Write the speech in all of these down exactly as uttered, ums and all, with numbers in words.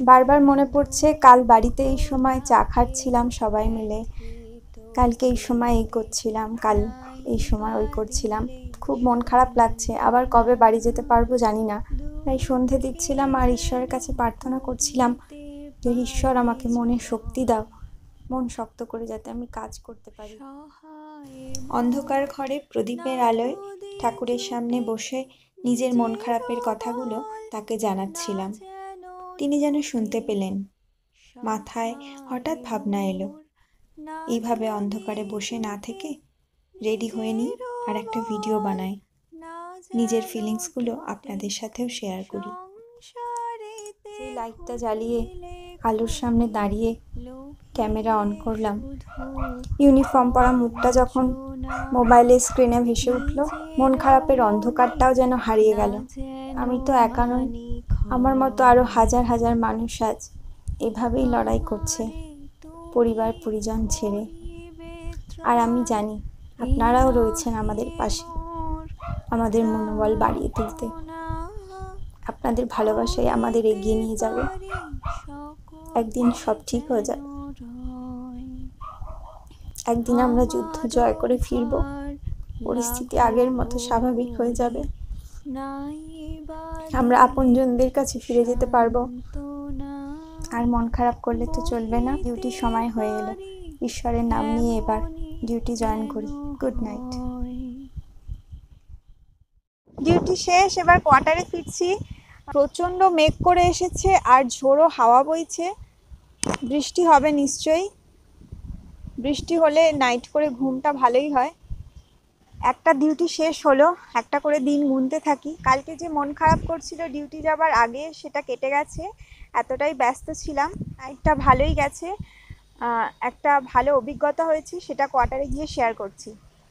বারবার মনে পড়ছে কাল বাড়িতে এই সময় চা খাচ্ছিলাম সবাই মিলে, কালকে এই সময় এই করছিলাম, কাল এই সময় ওই করছিলাম। খুব মন খারাপ লাগছে, আবার কবে বাড়ি যেতে পারবো জানি না। তাই সন্ধে দিচ্ছিলাম আর ঈশ্বরের কাছে প্রার্থনা করছিলাম যে ঈশ্বর আমাকে মনে শক্তি দাও, মন শক্ত করে যাতে আমি কাজ করতে পারি। অন্ধকার ঘরে প্রদীপের আলোয় ঠাকুরের সামনে বসে নিজের মন খারাপের কথাগুলো তাকে জানাচ্ছিলাম। তিনি যেন শুনতে পেলেন। মাথায় হঠাৎ ভাবনা এলো, এইভাবে অন্ধকারে বসে না থেকে রেডি হয়ে নিই আর একটা ভিডিও বানাই, নিজের ফিলিংসগুলো আপনাদের সাথেও শেয়ার করি। সেই লাইটটা জ্বালিয়ে আলোর সামনে দাঁড়িয়ে ক্যামেরা অন করলাম। ইউনিফর্ম পরা মুখটা যখন মোবাইলের স্ক্রিনে ভেসে উঠল, মন খারাপের অন্ধকারটাও যেন হারিয়ে গেল। আমি তো একা নই, আমার মতো আরও হাজার হাজার মানুষ আজ এভাবেই লড়াই করছে পরিবার পরিজন ছেড়ে। আর আমি জানি আপনারাও রয়েছেন আমাদের পাশে, আমাদের মনোবল বাড়িয়ে তুলতে। আপনাদের ভালোবাসাই আমাদের এগিয়ে নিয়ে যাবে। একদিন সব ঠিক হয়ে যাবে, একদিন আমরা যুদ্ধ জয় করে ফিরব, পরিস্থিতি আগের মতো স্বাভাবিক হয়ে যাবে, আমরা আপনজনদের কাছে ফিরে যেতে পারবো। আর মন খারাপ করলে তো চলবে না। ডিউটির সময় হয়ে এলো, ঈশ্বরের নাম নিয়ে এবার ডিউটি জয়েন করি। Good night. ডিউটি শেষ, এবার কোয়ার্টারে ফিরছি। প্রচণ্ড মেঘ করে এসেছে আর ঝোড়ো হাওয়া বইছে, বৃষ্টি হবে নিশ্চয়ই। বৃষ্টি হলে নাইট করে ঘুমটা ভালোই হয়। একটা ডিউটি শেষ হলো, একটা করে দিন গুনতে থাকি। কালকে যে মন খারাপ করছিল ডিউটি যাবার আগে, সেটা কেটে গেছে। এতটাই ব্যস্ত ছিলাম, একটা ভালোই গেছে, একটা ভালো অভিজ্ঞতা হয়েছে, সেটা কোয়ার্টারে গিয়ে শেয়ার করছি।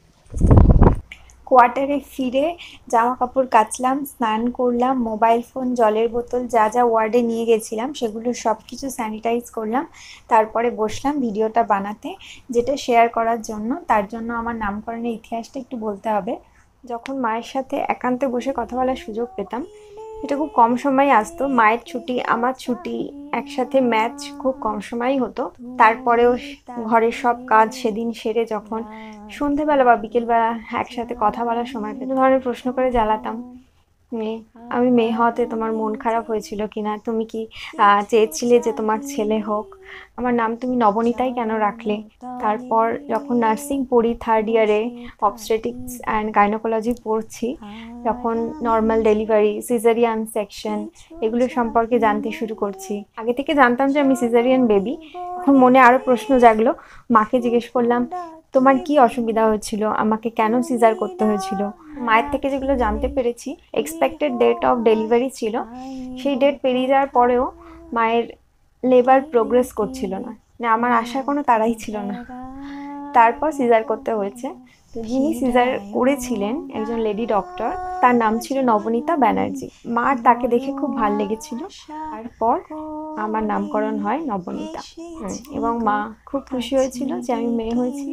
কোয়ার্টারে ফিরে জামা কাপড় কাচলাম, স্নান করলাম, মোবাইল ফোন, জলের বোতল, যা যা ওয়ার্ডে নিয়ে গেছিলাম সেগুলো সব কিছু স্যানিটাইজ করলাম। তারপরে বসলাম ভিডিওটা বানাতে, যেটা শেয়ার করার জন্য। তার জন্য আমার নামকরণের ইতিহাসটা একটু বলতে হবে। যখন মায়ের সাথে একান্তে বসে কথা বলার সুযোগ পেতাম, এটা খুব কম সময় আসতো। মায়ের ছুটি, আমার ছুটি, একসাথে ম্যাচ খুব কম সময়ই হতো। তারপরেও ঘরের সব কাজ সেদিন সেরে যখন সন্ধেবেলা বা বিকেলবেলা একসাথে কথা বলার সময় পেতাম, ধরনের প্রশ্ন করে জ্বালাতাম। মেয়ে, আমি মেয়ে হওয়াতে তোমার মন খারাপ হয়েছিল কিনা, তুমি কি চেয়েছিলে যে তোমার ছেলে হোক, আমার নাম তুমি নবনীতাই কেন রাখলে। তারপর যখন নার্সিং পড়ি, থার্ড ইয়ারে অবস্টেটিক্স অ্যান্ড গাইনোকোলজি পড়ছি, যখন নর্মাল ডেলিভারি, সিজারিয়ান সেকশন, এগুলো সম্পর্কে জানতে শুরু করছি। আগে থেকে জানতাম যে আমি সিজারিয়ান বেবি। তখন মনে আরও প্রশ্ন জাগলো। মাকে জিজ্ঞেস করলাম, তোমার কি অসুবিধা হয়েছিল, আমাকে কেন সিজার করতে হয়েছিল। মায়ের থেকে যেগুলো জানতে পেরেছি, এক্সপেক্টেড ডেট অফ ডেলিভারি ছিল, সেই ডেট পেরিয়ে যাওয়ার পরেও মায়ের লেবার প্রোগ্রেস করছিল না, মানে আমার আশার কোনো তাড়াই ছিল না। তারপর সিজার করতে হয়েছে। তো যিনি সিজার করেছিলেন একজন লেডি ডক্টর, তার নাম ছিল নবনীতা ব্যানার্জি। মার তাকে দেখে খুব ভালো লেগেছিল, তারপর আমার নামকরণ হয় নবনীতা। এবং মা খুব খুশি হয়েছিল যে আমি মেয়ে হয়েছি।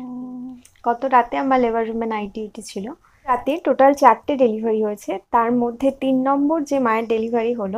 গত রাতে আমার লেবার রুমে নাইট ডিউটি ছিল। রাতে টোটাল চারটে ডেলিভারি হয়েছে, তার মধ্যে তিন নম্বর যে মায়ের ডেলিভারি হলো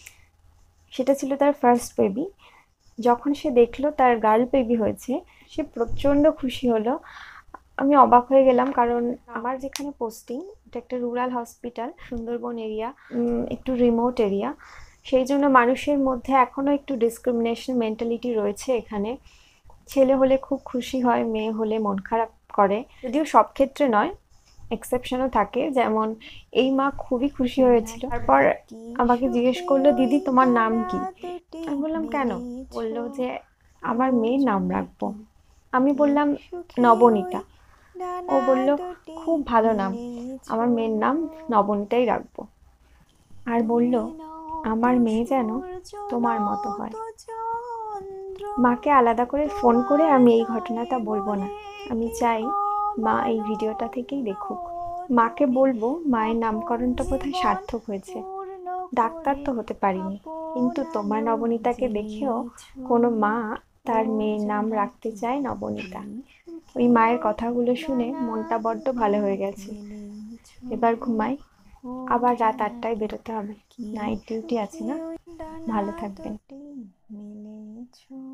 সেটা ছিল তার ফার্স্ট বেবি। যখন সে দেখলো তার গার্ল বেবি হয়েছে, সে প্রচণ্ড খুশি হলো। আমি অবাক হয়ে গেলাম, কারণ আমার যেখানে পোস্টিং এটা একটা রুরাল হসপিটাল, সুন্দরবন এরিয়া, একটু রিমোট এরিয়া। সেই জন্য মানুষের মধ্যে এখনও একটু ডিসক্রিমিনেশন মেন্টালিটি রয়েছে এখানে। ছেলে হলে খুব খুশি হয়, মেয়ে হলে মন খারাপ করে। যদিও সব ক্ষেত্রে নয়, এক্সেপশনও থাকে। যেমন এই মা খুবই খুশি হয়েছিল। তারপর আমাকে জিজ্ঞেস করলো, দিদি তোমার নাম কি। আমি বললাম কেন। বললো যে আমার মেয়ের নাম রাখবো। আমি বললাম নবনীতা। ও বলল খুব ভালো নাম, আমার মেয়ের নাম নবনীতাই রাখবো। আর বলল আমার মেয়ে যেন তোমার মতো হয়। মাকে আলাদা করে ফোন করে আমি এই ঘটনাটা বলবো না, আমি চাই মা এই ভিডিওটা থেকেই দেখুক। মাকে বলবো মায়ের নামকরণটা বোধহয় সার্থক হয়েছে। ডাক্তার তো হতে পারিনি, কিন্তু তোমার নবনীতাকে দেখেও কোনো মা তার মেয়ের নাম রাখতে চায় নবনীতা। ওই মায়ের কথাগুলো শুনে মনটা বড্ড ভালো হয়ে গেছে। এবার ঘুমাই, আবার রাত আটটায় বেরোতে হবে, নাইট ডিউটি আছে না। ভালো থাকবেন।